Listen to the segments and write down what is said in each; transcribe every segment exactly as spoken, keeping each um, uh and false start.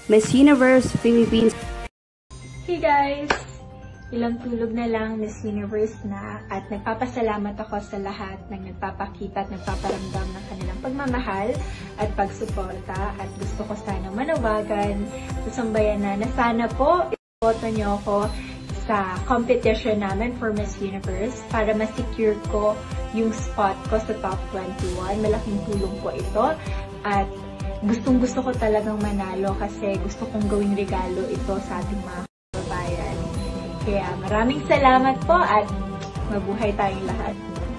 Miss Universe Philippines. Hey guys! Ilang tulog na lang, Miss Universe na, at nagpapasalamat ako sa lahat ng nagpapakita at nagpaparamdam ng kanilang pagmamahal at pagsuporta, at gusto ko sana manawagan sa sambayanan na sana po iboto niyo ako sa competition namin for Miss Universe para ma-secure ko yung spot ko sa top twenty-one. Malaking tulong po ito at gustong gusto ko talagang manalo kasi gusto kong gawing regalo ito sa ating mga kababayan. Kaya maraming salamat po at mabuhay tayong lahat.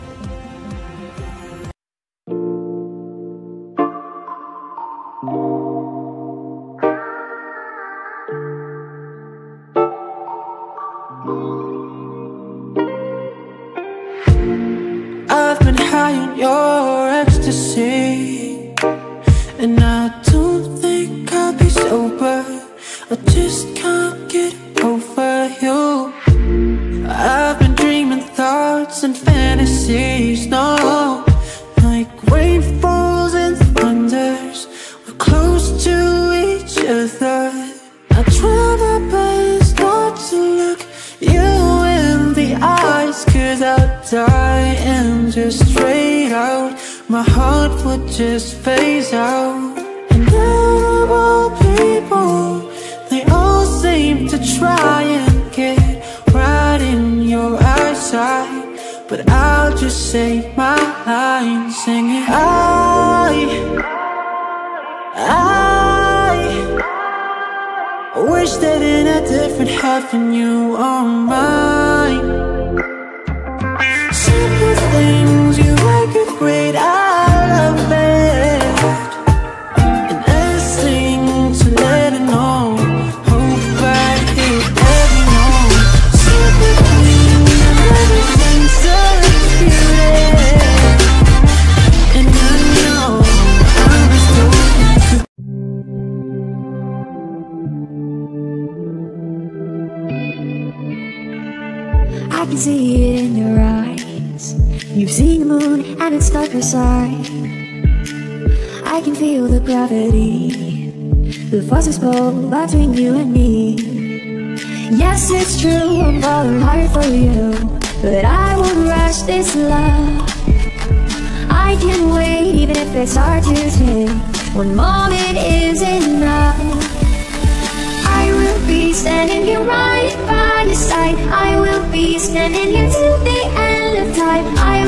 I've been high on your ecstasy, and I don't think I'll be sober. I just can't get over you. I've been dreaming thoughts and fantasies, no, like rainfalls and thunders. We're close to each other. I try my best not to look you in the eyes, cause I'll die and just straight out. My heart would just phase out. And out of all people, they all seem to try and get right in your eyesight, but I'll just say my line, singing I, I wish that in a different heaven you are mine. Simple things you make it great, I love it. And I sing to let it know. I can see it in your eyes. You've seen the moon and it's stuck her side. I can feel the gravity, the forces pull between you and me. Yes, it's true, I'm falling hard for you, but I won't rush this love. I can wait even if it's hard to take. One moment is enough. I will be standing here right by your side. I will be standing here till the end of time. I